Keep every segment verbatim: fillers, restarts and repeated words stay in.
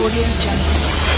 Audio Jungle.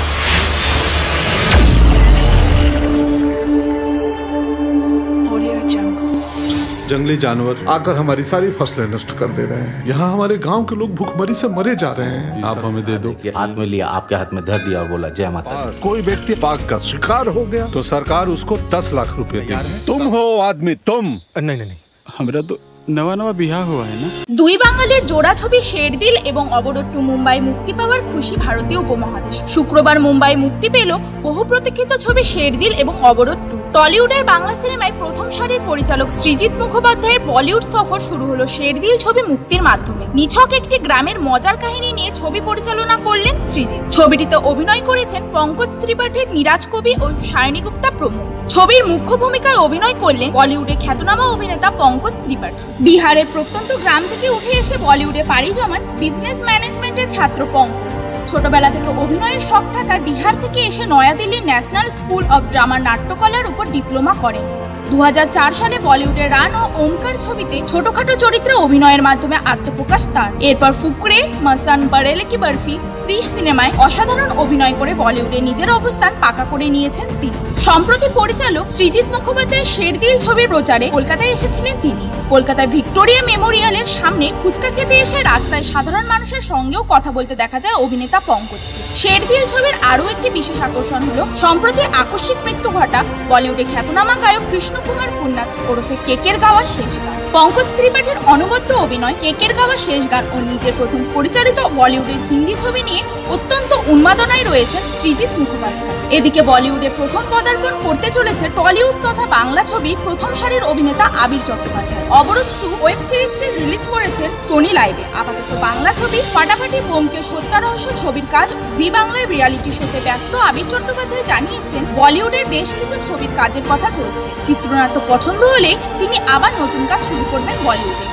Audio Jungle. जंगली जानवर आकर हमारी सारी फसलें नष्ट कर दे रहे हैं। यहाँ हमारे गांव के लोग भूखमरी से मरे जा रहे हैं। आप हमें दे दो। हाथ में लिया, आपके हाथ में धर दिया और बोला जय माता दी। कोई व्यक्ति बाघ का शिकार हो गया तो सरकार उसको दस लाख रुपए देगी। तुम हो आदमी, तुम नहीं नहीं नहीं हमरा तो नवा नवा बिहार हुआ है ना। দুই বাঙালির জোড়া ছবি শেরদিল এবং অবরোধ টু মুম্বাই মুক্তি পাওয়ার খুশি ভারতীয় উপমহাদেশ। শুক্রবার মুম্বাই মুক্তি পেল বহু প্রতীক্ষিত ছবি শেরদিল এবং অবরোধ টু। টলিউডের বাংলা সিনেমায় প্রথম সারির পরিচালক সৃজিত মুখোপাধ্যায়ের বলিউড সফর শুরু হলো শেরদিল ছবি মুক্তির মাধ্যমে। নিছক একটি গ্রামের মজার কাহিনী নিয়ে ছবি পরিচালনা করলেন সৃজিত। ছবিটিতে অভিনয় করেছেন পঙ্কজ ত্রিপাঠী, নীরাজ কবি ও সায়নী গুপ্তা প্রমুখ। ছবির মুখ্য ভূমিকায় অভিনয় করলেন বলিউডের খ্যাতনামা অভিনেতা পঙ্কজ ত্রিপাঠী। বিহারের প্রত্যন্ত গ্রাম থেকে উঠে এসে বলিউডে পাড়ি জমান বিজনেস ম্যানেজমেন্টের ছাত্র পঙ্কজ। ছোটবেলা থেকে অভিনয়ের শখ থাকায় বিহার থেকে এসে নয়াদিল্লির ন্যাশনাল স্কুল অব ড্রামার নাট্যকলার উপর ডিপ্লোমা করেন। দু হাজার চার সালে বলিউডের রান ও ওমকার ছবিতে ছোটখাটো চরিত্রে অভিনয়ের মাধ্যমে আত্মপ্রকাশ তার। এরপর ফুকরে, মাসান, বরেলে কি বরফি, স্ত্রী সিনেমায় অসাধারণ অভিনয় করে বলিউডে নিজের অবস্থান পাকা করে নিয়েছেন তিনি। সম্প্রতি পরিচালক সৃজিত মুখোপাধ্যায়ের শেরদিল ছবির প্রচারে কলকাতায় এসেছিলেন তিনি। কলকাতায় ভিক্টোরিয়া মেমোরিয়ালের সামনে ফুচকা খেতে এসে রাস্তায় সাধারণ মানুষের সঙ্গেও কথা বলতে দেখা যায় অভিনেতা পঙ্কজকে। শেরদিল ছবির আরও একটি বিশেষ আকর্ষণ হলো সম্প্রতি আকস্মিক মৃত্যু ঘটা বলিউডে খ্যাতনামা গায়ক কৃষ্ণ কুমার পুন্নাথ ওরফে কেকের গাওয়া শেষ গান। পঙ্কজ ত্রিপাঠীর অনবদ্য অভিনয়, কেকের গাওয়া শেষ গান ও নিজের প্রথম পরিচালিত বলিউডের হিন্দি ছবি নিয়ে অত্যন্ত উন্মাদনায় রয়েছেন সৃজিত মুখোপাধ্যায়। এদিকে বলিউডে প্রথম পদার্পণ করতে চলেছে টলিউড তথা বাংলা ছবি প্রথম সারির অভিনেতা আবির চট্টোপাধ্যায়। অবরোধ টু ওয়েব সিরিজটি রিলিজ করেছেন সোনি লাইভে। আপাতত বাংলা ছবি ফাটাফাটি ব্যোমকেশ হত্যা রহস্য ছবির কাজ জি বাংলায় রিয়ালিটি শোতে ব্যস্ত আবির চট্টোপাধ্যায় জানিয়েছেন বলিউডের বেশ কিছু ছবির কাজের কথা চলছে। চিত্রনাট্য পছন্দ হলে তিনি আবার নতুন কাজ শুরু করবেন বলিউডে।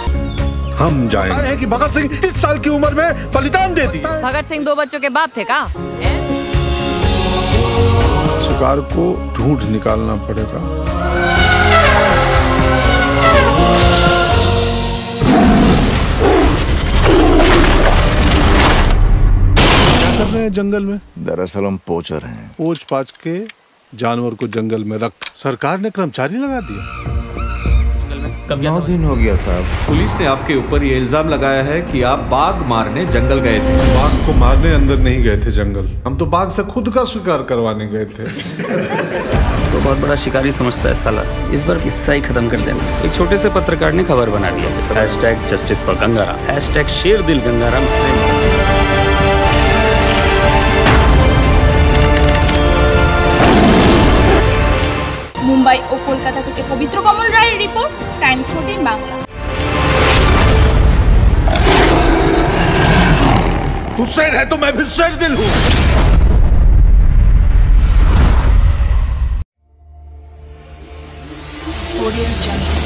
हम जाएंगे है कि भगत सिंह इस साल की उम्र में बलिदान दे दिए। भगत सिंह दो बच्चों के बाप थे का? शिकार को ढूंढ निकालना पड़ेगा। क्या कर रहे हैं जंगल में? दरअसल हम पोचर हैं। पोच पाच के जानवर को जंगल में रख सरकार ने कर्मचारी लगा दिया। नौ दिन हो गया साहब। पुलिस ने आपके ऊपर ये इल्जाम लगाया है कि आप बाघ मारने जंगल गए थे। बाघ को मारने अंदर नहीं गए थे जंगल, हम तो बाघ से खुद का शिकार करवाने गए थे। तो बहुत बड़ा शिकारी समझता है साला। इस बार किस्सा ही खत्म कर देना। एक छोटे से पत्रकार ने खबर बना दिया। Hashtag justice for Gangaram, hashtag Sherdil Gangaram. Mumbai ও কলকাতা থেকে পবিত্র কমল রায়ের রিপোর্ট, টাইমস ফোরটিন বাংলা। तू शेर है तो मैं भी शेरदिल हूँ। Audio Jungle.